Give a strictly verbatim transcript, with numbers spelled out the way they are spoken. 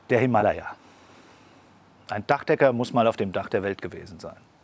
Der Himalaya. Ein Dachdecker muss mal auf dem Dach der Welt gewesen sein.